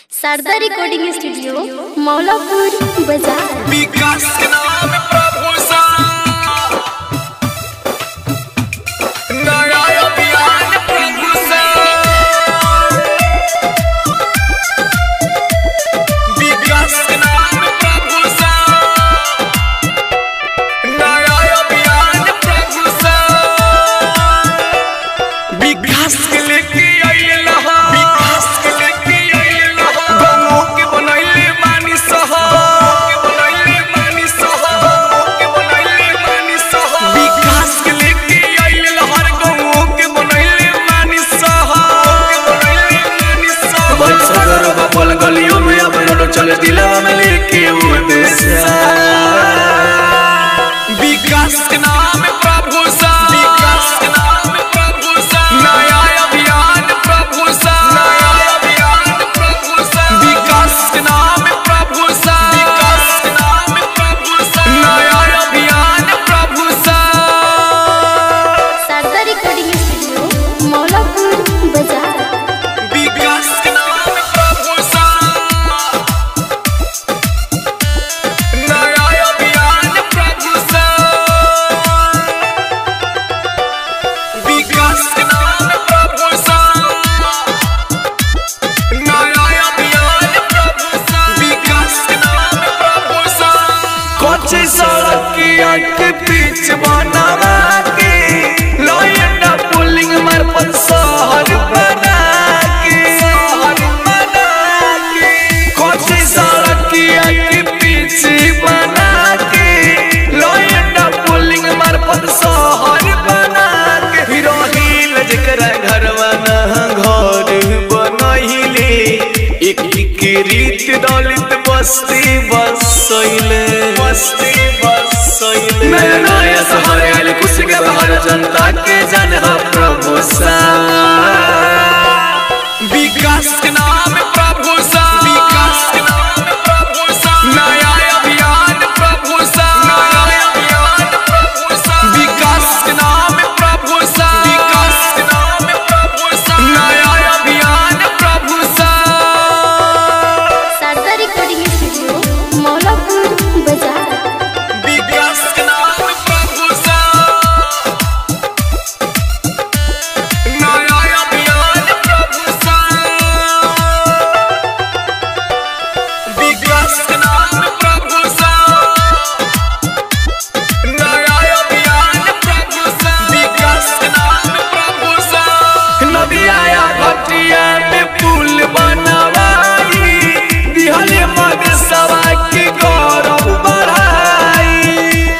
Sharda recording studio Maulapur बाजार। विकास के नाम प्रभु सा नया अभियान प्रभु सा विकास के नाम प्रभु सा नया अभियान प्रभु सा विकास के लेके आइले लहा विकास के लेके आइले लहा गांव के बनैले मानी सहा के बनैले मानी सहा के बनैले मानी सहा विकास के लेके आइले लहर गांव के बनैले मानी सहा के बनैले मानी सहा बंसगर बबल गलियों में अब चले दिलवा में लेके उदेसा विकास के नाम प्रभु सा विकास के नाम प्रभु सा नया अभियान प्रभु सा नया अभियान प्रभु सा विकास के नाम प्रभु सा विकास के नाम प्रभु सा नया अभियान प्रभु सा शारदा रिकॉर्डिंग स्टूडियो मौलापुर बाजार। विकास के नाम प्रभु सा नया अभियान प्रभु सा विकास के नाम प्रभु सा नया अभियान प्रभु सा विकास के नाम प्रभु सा कोची सड़क के बीच बनावा के लॉयड पुलिंग मार्फत शहर बना के कोची सड़क के बीच बना के लॉयड पुलिंग मार्फत शहर बना के हिरोहिल जकरा घरवा ना घर बनहिले एक रीत दलित बस्ती बसैले नया नया शहर आइले खुशी के बाहर जनता के जान हा प्रभु सा विकास के नाम प्रभु सा विकास के नाम प्रभु सा नया अभियान प्रभु सा नया अभियान प्रभु सा विकास के नाम प्रभु सा विकास के नाम प्रभु सा नया अभियान प्रभु सा शारदा रिकॉर्डिंग स्टूडियो मौलापुर बाजार। विकास के नाम प्रभु सा नया अभियान प्रभु सा विकास के नाम प्रभु सा नया अभियान प्रभु सा विकास के नाम प्रभु सा नदिया घटिया में पुल बनवाई दिहले मगसवा के गौरव बढ़ाई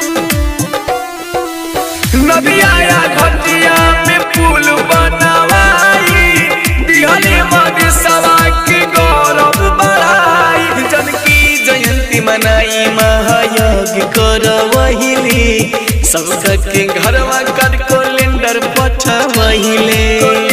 नदिया घटिया में पुल बनवाई दिहले मगसवा के गौरव बढ़ाई जनकी जयंती मनाई महायज्ञ करवहिली सबका के घरवा कर कैलेंडर पठवहिले